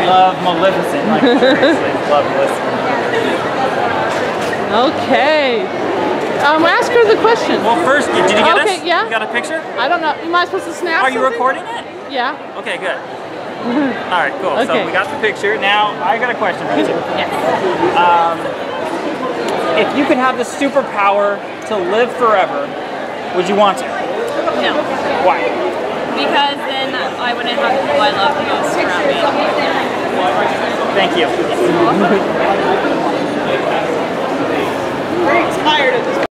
love Maleficent. Like, seriously, love Maleficent. Okay. Ask her the question. Well, first, did you get us? Okay, yeah. You got a picture? I don't know. Am I supposed to snap Are you something? recording it? Yeah. Okay, good. All right, cool. Okay. So we got the picture. Now, I got a question for you. Yes. If you could have the superpower to live forever, would you want to? No. Why? Because then I wouldn't have the people I love the most around me. Thank you. Yes, you're welcome. Very tired of this.